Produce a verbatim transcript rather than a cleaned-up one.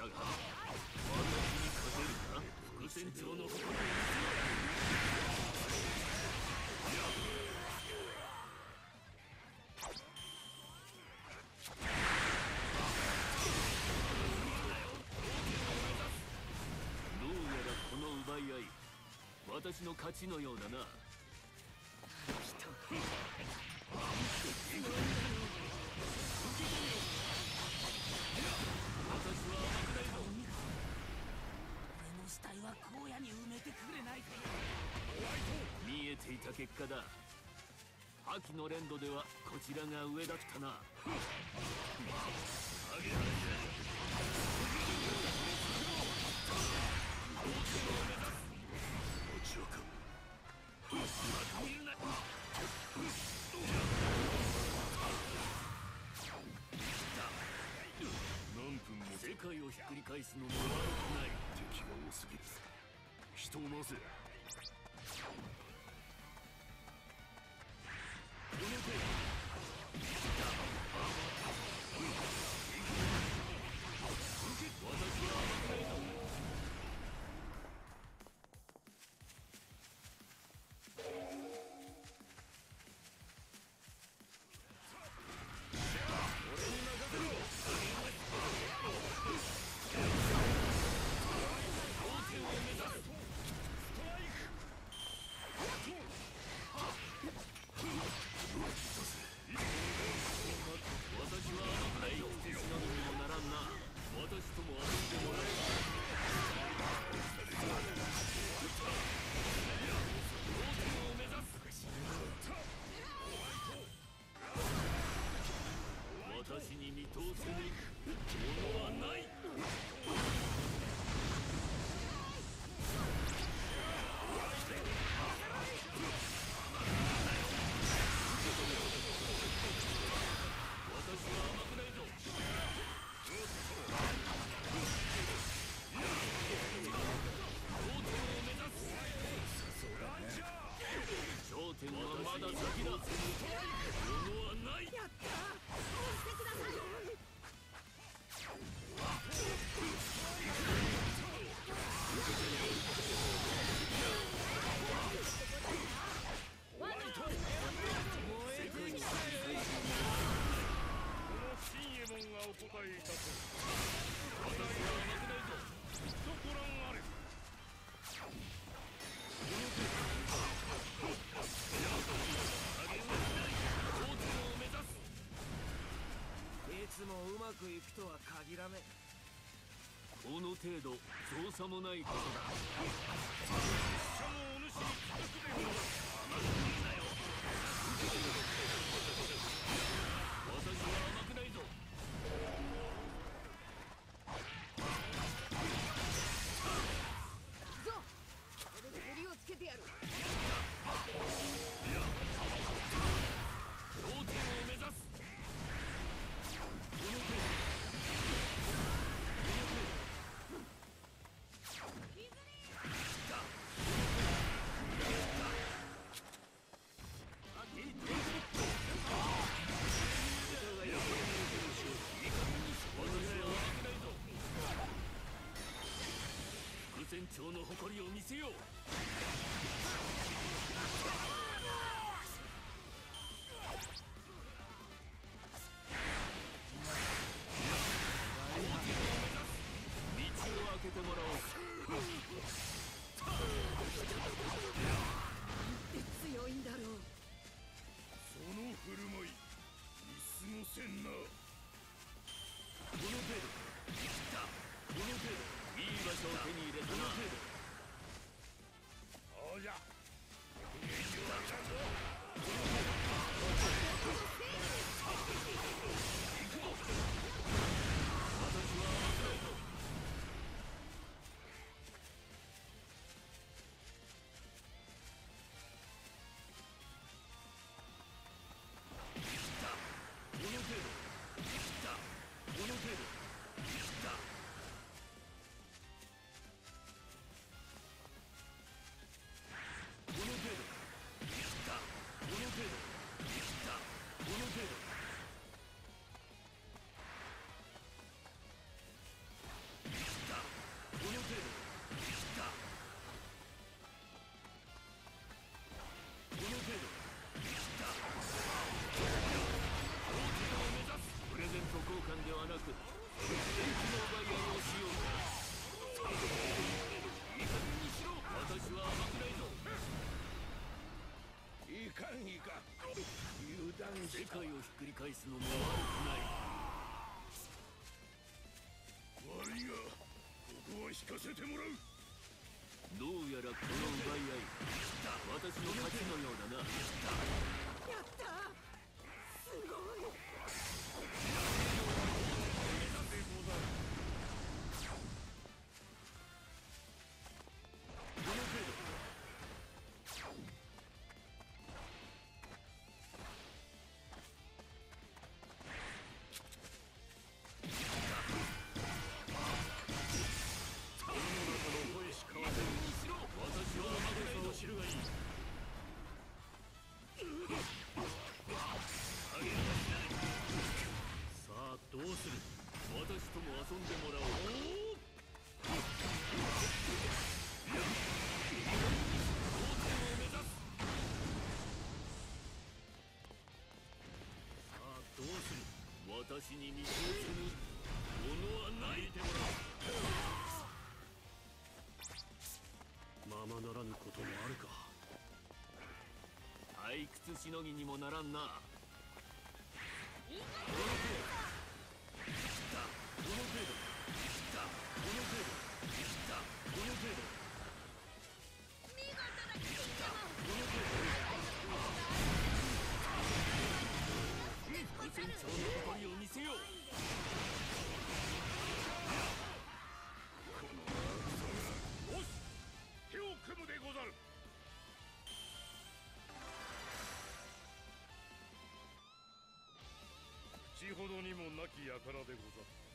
が私に勝てるか。副船長の誇りを見せろ。どうやらこの奪い合い、私の勝ちのようだな。私は甘くないぞ。 俺の死体は荒野に埋めてくれないか。 見えていた結果だ。覇気の連動ではこちらが上だったな。何分も世界をひっくり返すのも悪くない。敵が多すぎる。人を回せ。この手私は甘くないぞ。私は甘くないよ。手品にもならんな。私とも遊んでもらえを目指す。私に見通せぬものはない。私は甘くないぞ。頂点はまだ先だ。ものはない。やった。そうしてください。ワイト。世界に新右衛門がお答えいたす。 私は負けないぞ。 とご覧あれ。 いつもうまくいくとは限らねえ。 この程度造作もないことだ。 しかもお主に帰宅できる。 私は甘くないぞ。 ぞ、これで振りをつけてやる。 頂点を目指す。この手副船長の誇りを見せよう。道を開けてもらおうか。 なんて強いんだろう。 その振る舞い見過ごせんな。 この程度生きた。この程度いい場所を手に入れたな。 そうじゃ。 私は甘くないぞ。この程度生きた。この程度生きた。 返すのも悪くない。 悪いがここは引かせてもらう。 どうやらこの奪い合い私の勝ちのようだな。 やったすごい。 どの程度遊んでもらおう。さあどうする。私に見通せぬものはない。てもらう。ままならぬこともあるか。退屈しのぎにもならんな。船長の誇りを見せよう。 よし、手を組むでござる。口ほどにもなき輩でござる。